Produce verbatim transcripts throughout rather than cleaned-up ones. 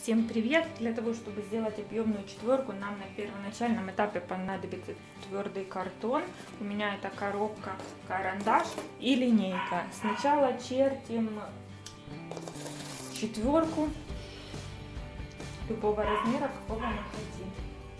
Всем привет! Для того, чтобы сделать объемную четверку, нам на первоначальном этапе понадобится твердый картон. У меня это коробка, карандаш и линейка. Сначала чертим четверку любого размера, какого мы хотим.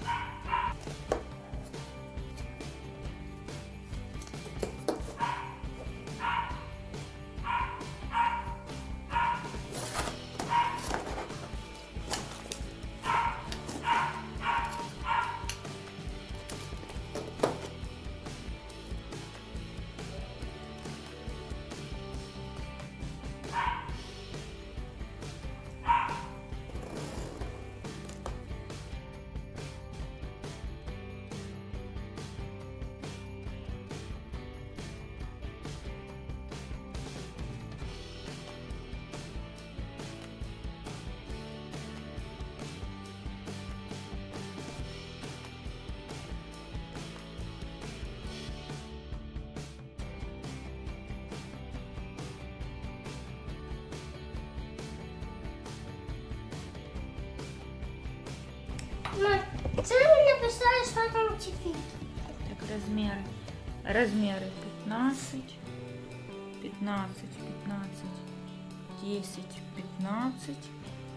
Мам, ты мне написала, что там теперь? Так, размеры. Размеры пятнадцать, пятнадцать, пятнадцать, десять, пятнадцать,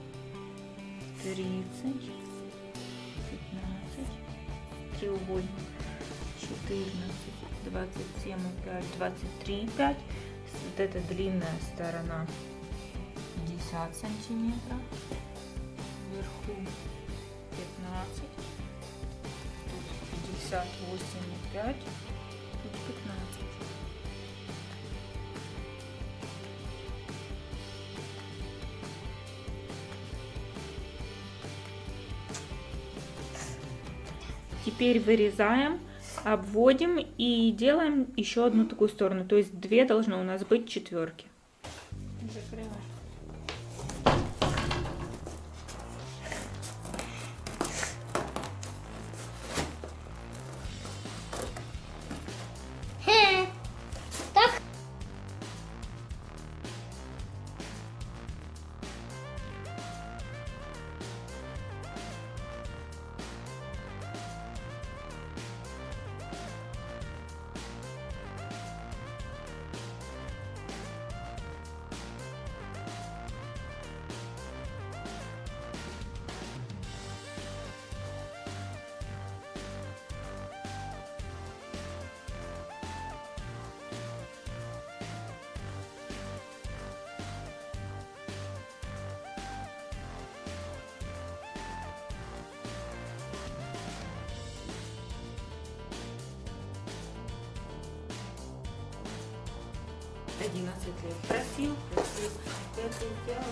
тридцать, пятнадцать, треугольник, четырнадцать, двадцать семь и пять, двадцать три и пять. Вот эта длинная сторона пятьдесят сантиметров, вверху пятнадцать, тут пятьдесят восемь и пять, тут пятнадцать. Теперь вырезаем, обводим и делаем еще одну такую сторону, то есть две должны у нас быть четверки. Закрываем. одиннадцать лет. Просил, просил. Это сделал.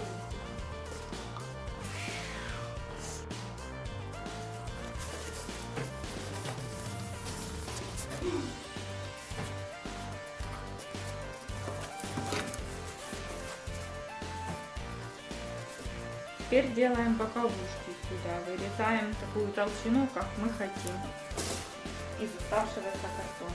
Теперь делаем боковушки сюда. Вырезаем такую толщину, как мы хотим, из оставшегося картона.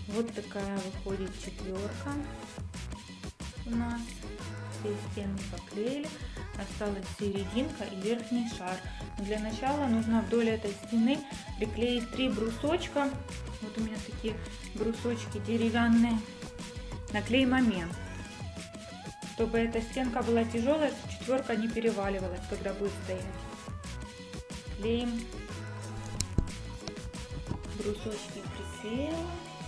Вот такая выходит четверка у нас. Все стены поклеили, осталась серединка и верхний шар. Для начала нужно вдоль этой стены приклеить три брусочка. Вот у меня такие брусочки деревянные. На клей момент, чтобы эта стенка была тяжелая, четверка не переваливалась, когда будет стоять. Клеим. Брусочки приклеила.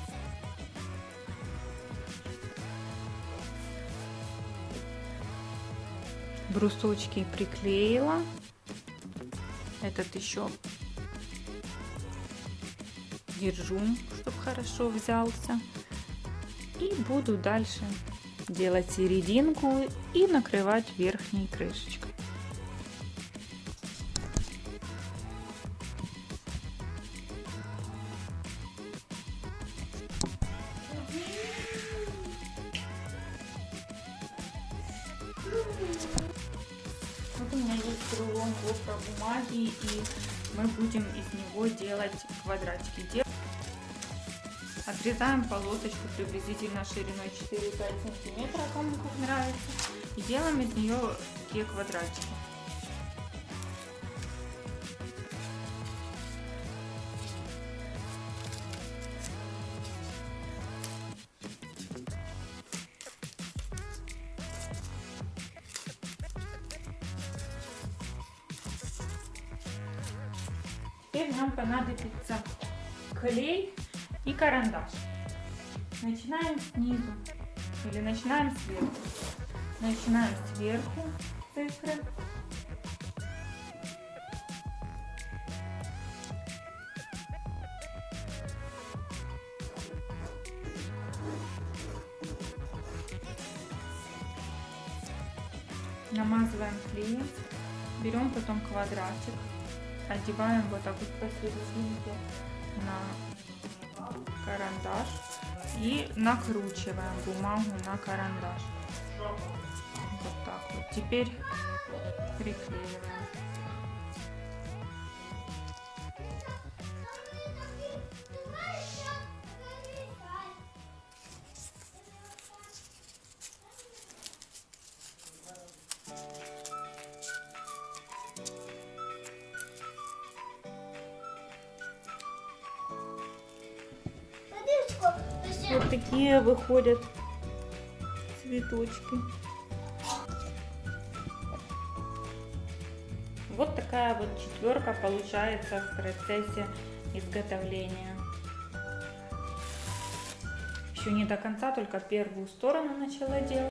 Брусочки приклеила. Этот еще держу, чтобы хорошо взялся. И буду дальше делать серединку и накрывать верхней крышечкой. Вот у меня есть рулон бумаги, и мы будем из него делать квадратики. Отрезаем полосочку приблизительно шириной четыре-пять сантиметров, кому как нравится, и делаем из нее такие квадратики. Теперь нам понадобится клей и карандаш. Начинаем снизу или начинаем сверху. Начинаем сверху цифры. Намазываем клеем, берем потом квадратик, одеваем вот так вот посерединке на карандаш и накручиваем бумагу на карандаш. Вот так вот. Теперь приклеиваем. Вот такие выходят цветочки. Вот такая вот четверка получается в процессе изготовления. Еще не до конца, только первую сторону начала делать.